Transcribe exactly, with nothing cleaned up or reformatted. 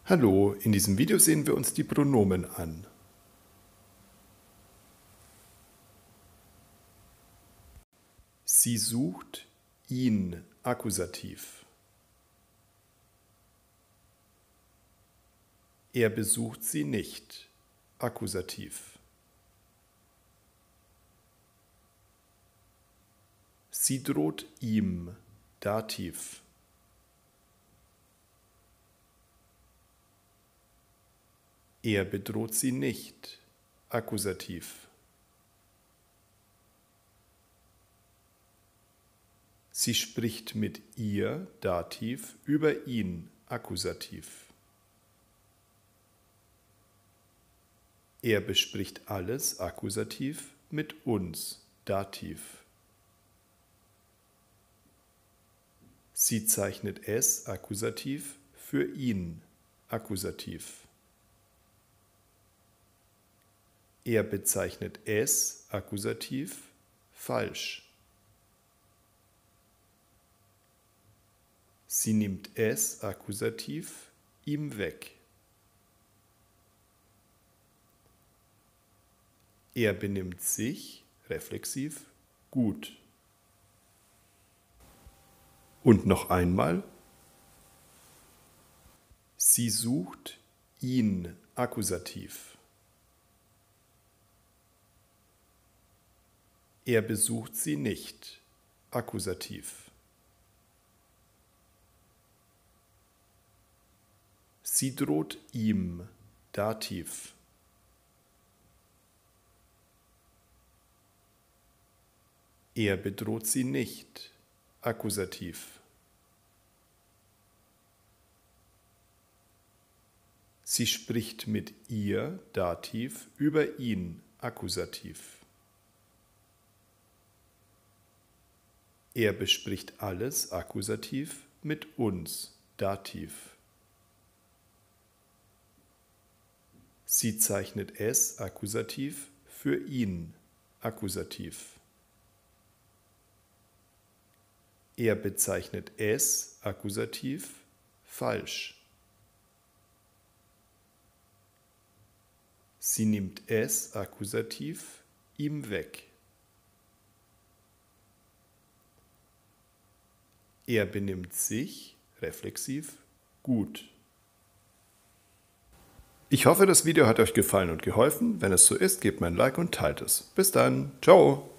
Hallo, in diesem Video sehen wir uns die Pronomen an. Sie sucht ihn, Akkusativ. Er besucht sie nicht, Akkusativ. Sie droht ihm, Dativ. Er bedroht sie nicht, Akkusativ. Sie spricht mit ihr, Dativ, über ihn, Akkusativ. Er bespricht alles, Akkusativ, mit uns, Dativ. Sie zeichnet es, Akkusativ, für ihn, Akkusativ. Er bezeichnet es, Akkusativ, falsch. Sie nimmt es, Akkusativ, ihm weg. Er benimmt sich, reflexiv, gut. Und noch einmal. Sie sucht ihn, Akkusativ. Er besucht sie nicht, Akkusativ. Sie droht ihm, Dativ. Er bedroht sie nicht, Akkusativ. Sie spricht mit ihr, Dativ, über ihn, Akkusativ. Er bespricht alles, Akkusativ, mit uns, Dativ. Sie zeichnet es, Akkusativ, für ihn, Akkusativ. Er bezeichnet es, Akkusativ, falsch. Sie nimmt es, Akkusativ, ihm weg. Er benimmt sich, reflexiv, gut. Ich hoffe, das Video hat euch gefallen und geholfen. Wenn es so ist, gebt mir ein Like und teilt es. Bis dann. Ciao.